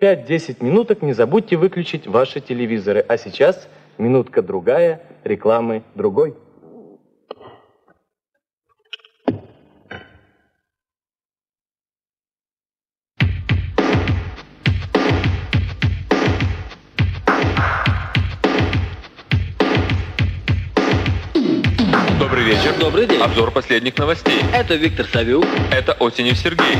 5-10 минуток не забудьте выключить ваши телевизоры. А сейчас минутка-другая рекламы другой. Добрый вечер. Добрый день. Обзор последних новостей. Это Виктор Савюк. Это Осенев Сергей.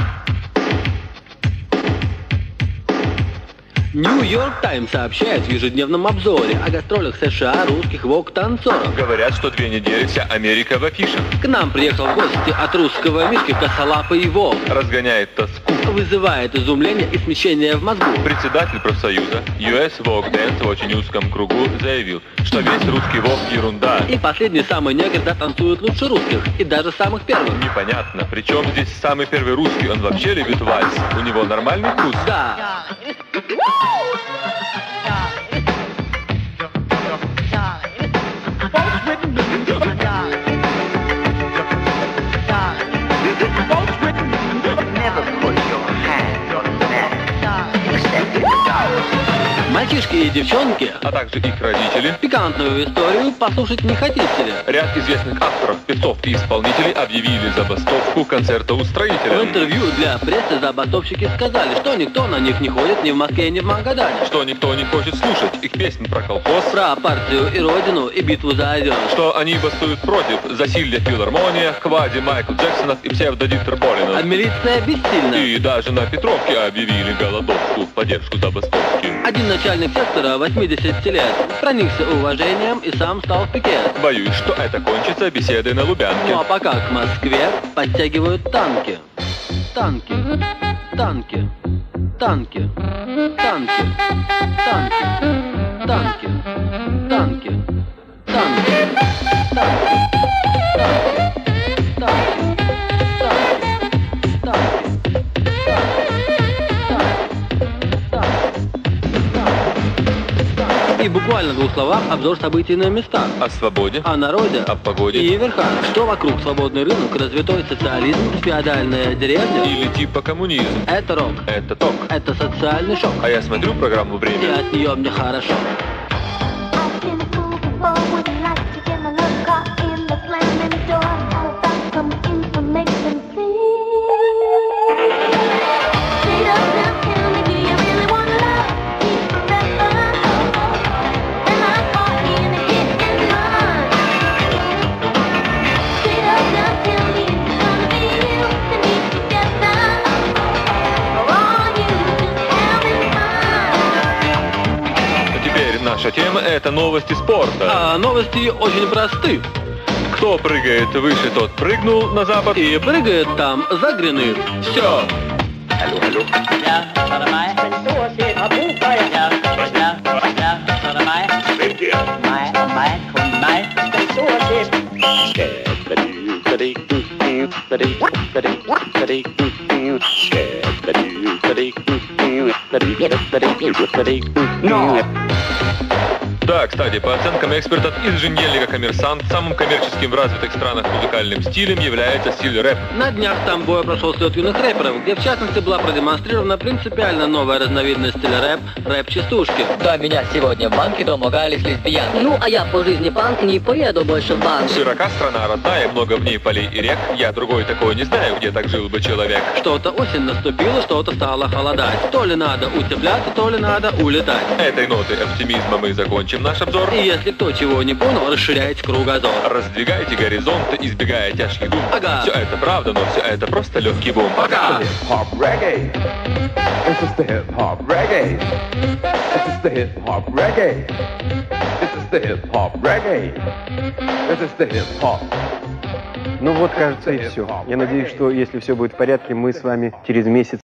Нью-Йорк Таймс сообщает в ежедневном обзоре о гастролях США русских вок-танцоров. Говорят, что 2 недели вся Америка в афишах. К нам приехал в гости от русского Мишки косолапый Вов. Разгоняет тоску. Вызывает изумление и смещение в мозгу. Председатель профсоюза US Vogue Dance в очень узком кругу заявил, что весь русский вок ерунда. И последний самый негр танцует лучше русских, и даже самых первых. Непонятно, причем здесь самый первый русский, он вообще любит вальс. У него нормальный вкус? Да. Мальчишки и девчонки, а также их родители, пикантную историю послушать не хотите ли? Ряд известных авторов, певцов и исполнителей объявили забастовку концертоустроителя. В интервью для прессы забастовщики сказали, что никто на них не ходит ни в Москве, ни в Магадане. Что никто не хочет слушать их песен про колхоз, про партию и родину, и битву за Озер. Что они бастуют против засилья в филармониях, квази Майкл Джексонов и псевдодиктор Болинов. А милиция бессильна. И даже на Петровке объявили голодовку в поддержку забастовки. Один начальник сектора 80 лет проникся уважением и сам стал в пикет. Боюсь, что это кончится беседой на Лубянке. Ну а пока к Москве подтягивают танки. Танки. Танки. Танки. Танки. Танки. Танки. Танки. Танки. И буквально в 2 словах обзор событий на местах. О свободе, о народе, о погоде и верхах. Что вокруг: свободный рынок, развитой социализм, феодальная деревня или типа коммунизм. Это рок, это ток, это социальный шок. А я смотрю программу «Время», и от нее мне хорошо. Наша тема — это новости спорта. А новости очень просты. Кто прыгает выше, тот прыгнул на запад. И прыгает там за грины. Все. Да, кстати, по оценкам экспертов из еженедельника «Коммерсант», самым коммерческим в развитых странах музыкальным стилем является стиль рэп. На днях там боя прошел слет юных рэперов, где в частности была продемонстрирована принципиально новая разновидность стиля рэп – рэп-частушки. Да, меня сегодня в банке домогались лесбиянки. Ну, а я по жизни панк, не поеду больше в банк. Широка страна родная, много в ней полей и рек. Я другой такой не знаю, где так жил бы человек. Что-то осень наступила, что-то стало холодать. То ли надо утепляться, то ли надо улетать. Этой нотой оптимизма мы закончим наш обзор. И если кто чего не понял, расширяйте кругозор. Раздвигайте горизонты, избегая тяжких дум. Ага. Все это правда, но все это просто легкий бум. Пока! Ну вот, кажется, и все. Я надеюсь, что если все будет в порядке, мы с вами через месяц